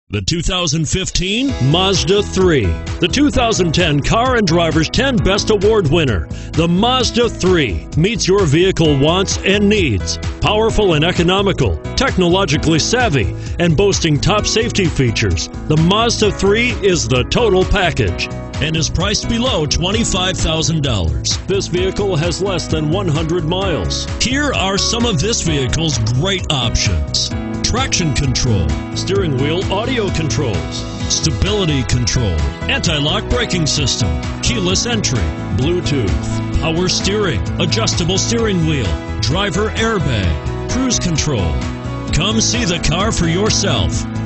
The 2015 Mazda 3. The 2010 Car and Driver's 10 Best Award winner, the Mazda 3, meets your vehicle wants and needs. Powerful and economical, technologically savvy, and boasting top safety features, the Mazda 3 is the total package and is priced below $25,000. This vehicle has less than 100 miles. Here are some of this vehicle's great options: traction control, steering wheel audio controls, stability control, anti-lock braking system, keyless entry, Bluetooth, power steering, adjustable steering wheel, driver airbag, cruise control. Come see the car for yourself.